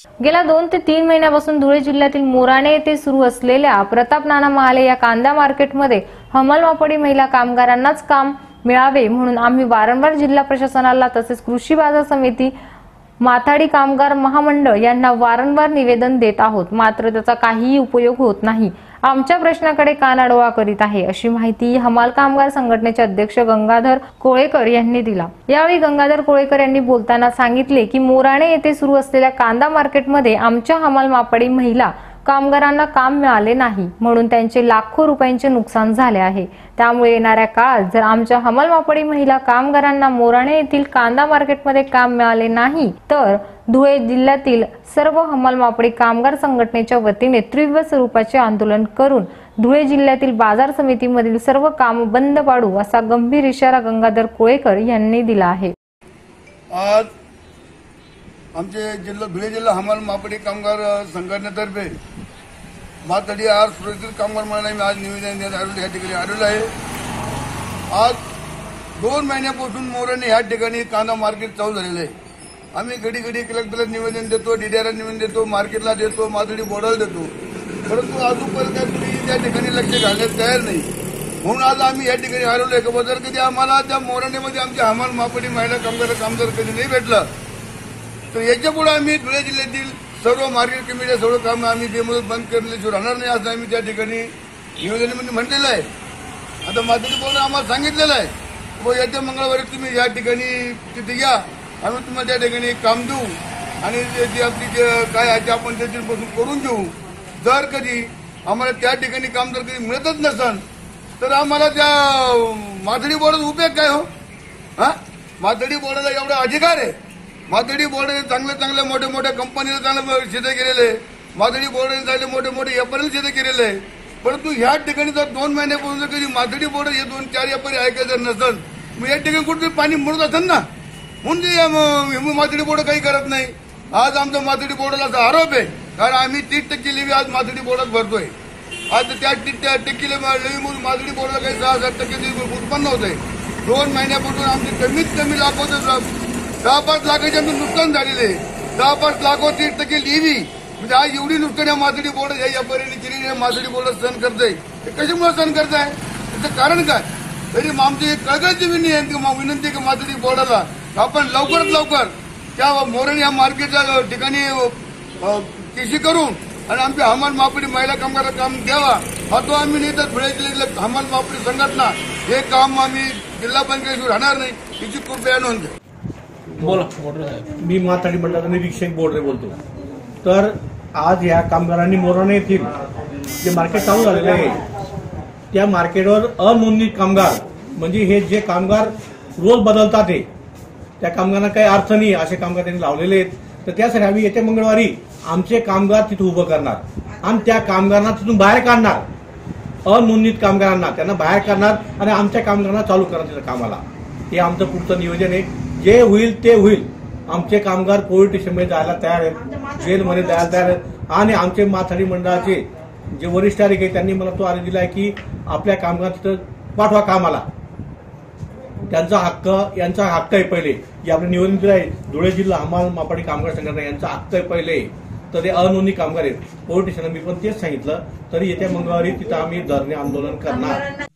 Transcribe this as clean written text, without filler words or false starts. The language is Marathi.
गेल्या 2 ते 3 महिन्यापासून धुळे जिल्ह्यातील मोराणे येथे सुरू असलेल्या प्रताप नाना महाले या कांदा मार्केटमध्ये हमाल-मापडी महिला कामगारांनाच काम मिळावे म्हणून आम्ही वारंवार जिल्हा प्रशासनाला तसेच कृषी बाजार समिती, माथाडी कामगार महामंडळ यांना वारंवार निवेदन देत आहोत, मात्र त्याचा काहीही उपयोग होत नाही। आमच्या प्रश्नाकडे कानाडोळा करीत आहे, अशी माहिती हमाल कामगार संघटनेचे अध्यक्ष गंगाधर कोळेकर यांनी दिला। यावेळी गंगाधर कोळेकर यांनी बोलताना सांगितले की मोराणे येथे सुरू असलेल्या कांदा मार्केटमध्ये आमच्या हमाल मापडी महिला कामगारांना काम मिळाले नाही म्हणून त्यांचे लाखो रुपयांचे नुकसान झाले आहे। त्यामुळे येणाऱ्या काळात जर आमच्या हमाल मापडी महिला कामगारांना मोराणे येथील कांदा मार्केटमध्ये काम मिळाले नाही तर धुळे जिल्ह्यातील सर्व हमाल मापडी कामगार संघटनेच्या वतीने तीव्र स्वरूपाचे आंदोलन करून धुळे जिल्ह्यातील बाजार समितीमधील सर्व काम बंद पाडू असा गंभीर इशारा गंगाधर कोळेकर यांनी दिला आहे। आज आमचे धुळे जिल्हा हमाल मापडी कामगार संघटनेतर्फे माथाडी आर सुरक्षित कामगार मंडळाने मी आज निवेदन देण्यात या ठिकाणी आलेलो आहे। आज 2 महिन्यापासून मोराणे या ठिकाणी कांदा मार्केट चालू झालेलं आहे। आम्ही घडी कलेक्टरला निवेदन देतो, डीडीआरला निवेदन देतो, मार्केटला देतो, माथाडी बोर्डाला देतो, परंतु अजूनपर्यंत कुणी त्या ठिकाणी लक्ष घालण्यास तयार नाही। म्हणून आज आम्ही या ठिकाणी आलेलो आहे। जर कधी आम्हाला त्या मोराणेमध्ये आमच्या हमाल मापडी महिला कामगार कधी नाही भेटला तर याच्या पुढे आम्ही धुळे जिल्ह्यातील सर्व मार्केट कमिटी सर्व काम आम्ही बेमुदत बंद करण्याशिवाय राहणार नाही असं आम्ही त्या ठिकाणी निवेदनामध्ये म्हटलेलं आहे। आता माथाडी बोर्ड आम्हाला सांगितलेलं आहे की येत्या मंगळवारी तुम्ही या ठिकाणी तिथे या, आम्ही तुम्हाला त्या ठिकाणी काम देऊ आणि जी आपली काय आहे ते आपण त्याच्यापासून करून घेऊ। जर कधी आम्हाला त्या ठिकाणी काम जर कधी मिळतच नसेल तर आम्हाला त्या माथाडी बोर्डाचा उपयोग काय हो? माथाडी बोर्डाला एवढा अधिकार आहे। माथाडी बोर्डाने चांगल्या मोठ्या कंपनीला चांगलं शेते केलेले, माथाडी बोर्डाने चांगले मोठे व्यापाऱ्याला शेते केलेले आहे, परंतु ह्या ठिकाणी जर 2 महिन्यापासून जर कधी माथाडी बोर्ड हे 2-4 व्यापारी ऐकायचं नसेल मग या ठिकाणी कुठेतरी पाणी मुरत असेल ना, म्हणून माथाडी बोर्ड काही करत नाही। आज आमचा माथाडी बोर्डाला असा आरोप आहे कारण आम्ही 30% लेवी आज माथाडी बोर्डात भरतोय। आज त्या 30% लेवीमधून माथाडी बोर्डाला काही 6-7% उत्पन्न होत आहे। 2 महिन्यापासून आमचे कमीत कमी लाखो 10-5 लाखाचे आमचे नुकसान झालेले, 10-5 लाखो 30% लेवी म्हणजे आज एवढी नुकसान या माथाडी बोर्ड या व्यापाऱ्यांनी केलेली माथाडी बोर्ड सहन करताय। ते कशामुळे सहन करताय, त्याचं कारण काय? तरी आमची एक कळकळीची विनंती की माथाडी बोर्डाला आपण लवकरात लवकर त्या मोराणे या मार्केटच्या ठिकाणी केशी करून आणि आमच्या हमाल मापडी महिला कामगारांना काम द्यावा। हा तो आम्ही नाही तर धुळे जिल्ह्यातल्या हमाल मापडी संघटना हे काम आम्ही जिल्हा पंचायतीवर राहणार नाही याची कृपया नोंद घ्या। बोला। मी माथाडी मंडळाचा निरीक्षक बोर्डरे बोलतो। तर आज या कामगारांनी मोराणे येथील जे मार्केट चालू झालेलं आहे त्या मार्केटवर अनोंदणीत कामगार म्हणजे हे जे कामगार रोज बदलतात ते त्या कामगारांना काही अर्थ नाही असे कामगार त्यांनी लावलेले आहेत। तर त्यासाठी आम्ही येत्या मंगळवारी आमचे कामगार तिथे उभं करणार आणि त्या कामगारांना तिथून बाहेर काढणार, अनोंदणीत कामगारांना त्यांना बाहेर काढणार आणि आमच्या कामगारांना चालू करणार तिथं कामाला। हे आमचं पुढचं नियोजन आहे। जे होईल ते होईल। आमचे कामगार पोलीस स्टेशनमध्ये जायला तयार आहेत, जेलमध्ये जायला तयार आहेत आणि आमचे माथाडी मंडळाचे जे वरिष्ठ अधिकारी त्यांनी मला तो आदेश दिला आहे की आपल्या कामगार तिथं पाठवा कामाला, त्यांचा हक्क आहे पहिले जे आपलं निवेदन दिलं आहे धुळे जिल्हा हमाल मापडी कामगार संघटना यांचा हक्क आहे पहिले। तर ते अनोंदणी कामगार आहेत, पोलीस स्टेशन मी पण तेच सांगितलं। तरी येत्या मंगळवारी तिथं आम्ही धरणे आंदोलन करणार।